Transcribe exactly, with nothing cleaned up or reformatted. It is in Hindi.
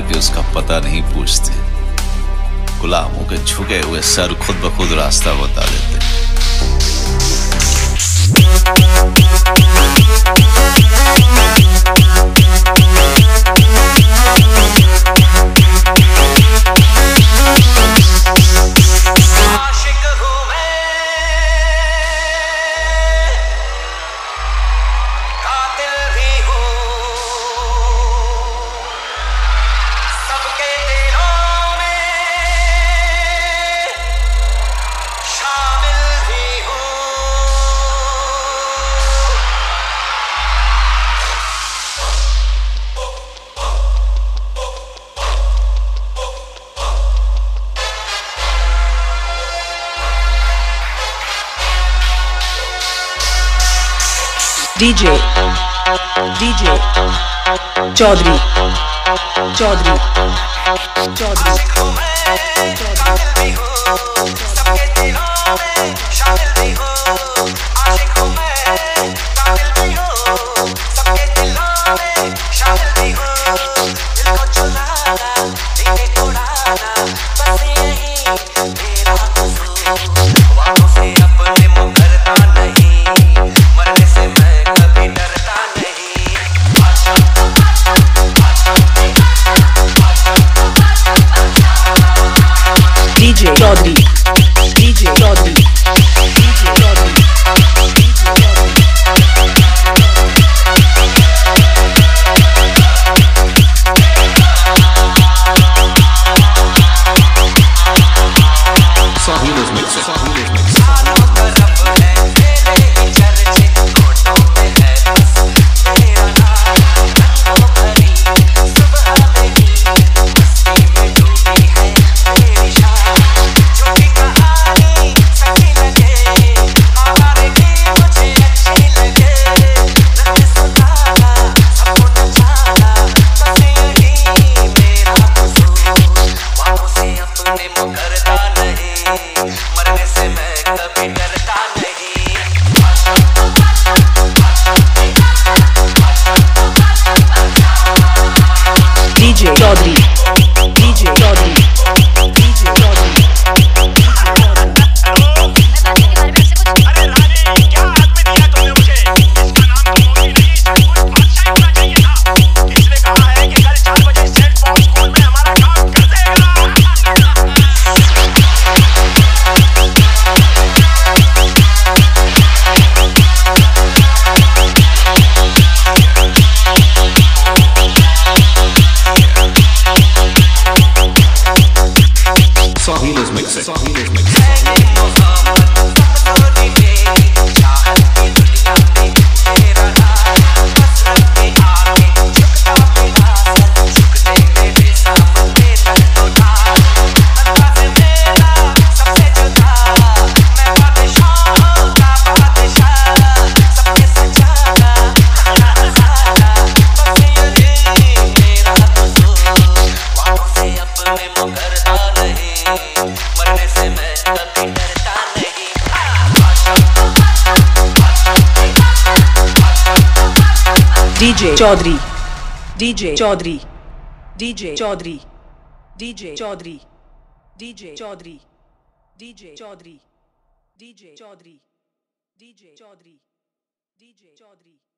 के उसका पता नहीं पूछते, गुलामों के झुके हुए सर खुद ब खुद रास्ता बता देते। DJ DJ Chaudhary Chaudhary Chaudhary DJ Chaudhary DJ Chaudhary DJ Chaudhary DJ Chaudhary DJ Chaudhary DJ Chaudhary DJ Chaudhary DJ Chaudhary DJ Chaudhary DJ Chaudhary DJ Chaudhary DJ Chaudhary DJ Chaudhary DJ Chaudhary DJ Chaudhary